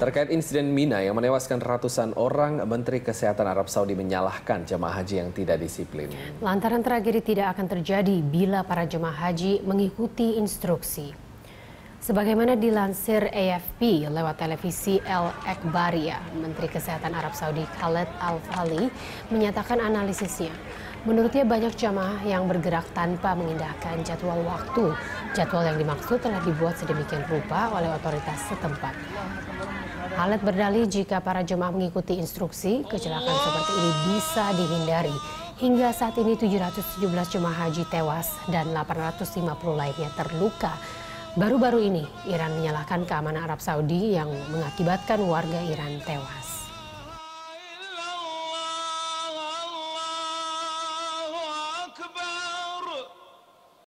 Terkait insiden Mina yang menewaskan ratusan orang, Menteri Kesehatan Arab Saudi menyalahkan jemaah haji yang tidak disiplin. Lantaran tragedi tidak akan terjadi bila para jemaah haji mengikuti instruksi. Sebagaimana dilansir AFP lewat televisi El Ekbaria, Menteri Kesehatan Arab Saudi Khaled Al-Fali menyatakan analisisnya. Menurutnya banyak jamaah yang bergerak tanpa mengindahkan jadwal waktu. Jadwal yang dimaksud telah dibuat sedemikian rupa oleh otoritas setempat. Khaled berdalih jika para jemaah mengikuti instruksi, kecelakaan seperti ini bisa dihindari. Hingga saat ini 717 jemaah haji tewas dan 850 lainnya terluka. Baru-baru ini, Iran menyalahkan keamanan Arab Saudi yang mengakibatkan warga Iran tewas.